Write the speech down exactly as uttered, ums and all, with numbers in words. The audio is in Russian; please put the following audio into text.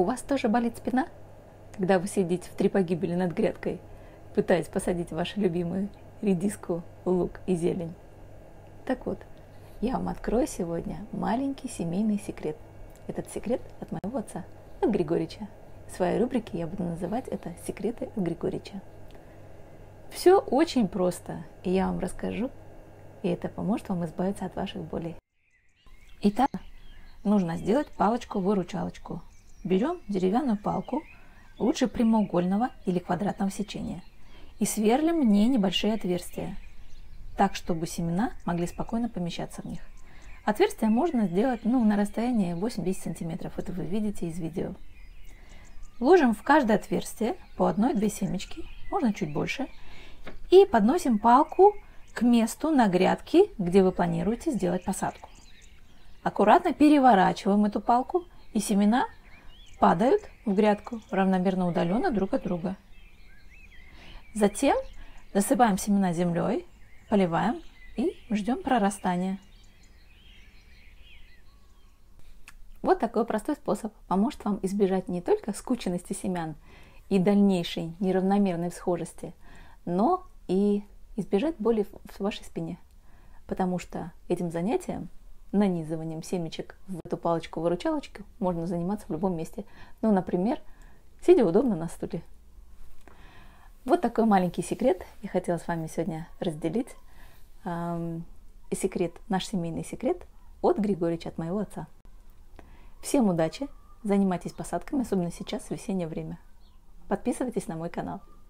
У вас тоже болит спина, когда вы сидите в три погибели над грядкой, пытаясь посадить вашу любимую редиску, лук и зелень? Так вот, я вам открою сегодня маленький семейный секрет. Этот секрет от моего отца, от Григорича. В своей рубрике я буду называть это «Секреты от Григорича». Все очень просто, и я вам расскажу, и это поможет вам избавиться от ваших болей. Итак, нужно сделать палочку-выручалочку. Берем деревянную палку, лучше прямоугольного или квадратного сечения, и сверлим в ней небольшие отверстия, так, чтобы семена могли спокойно помещаться в них. Отверстия можно сделать ну, на расстоянии восемь-десять сантиметров, это вы видите из видео. Ложим в каждое отверстие по одной-две семечки, можно чуть больше, и подносим палку к месту на грядке, где вы планируете сделать посадку. Аккуратно переворачиваем эту палку, и семена падают в грядку равномерно удаленно друг от друга. Затем засыпаем семена землей, поливаем и ждем прорастания. Вот такой простой способ поможет вам избежать не только скученности семян и дальнейшей неравномерной всхожести, но и избежать боли в вашей спине. Потому что этим занятием, нанизыванием семечек в эту палочку-выручалочку, можно заниматься в любом месте. Ну, например, сидя удобно на стуле. Вот такой маленький секрет я хотела с вами сегодня разделить. Эм, секрет, наш семейный секрет от Григорича, от моего отца. Всем удачи, занимайтесь посадками, особенно сейчас, в весеннее время. Подписывайтесь на мой канал.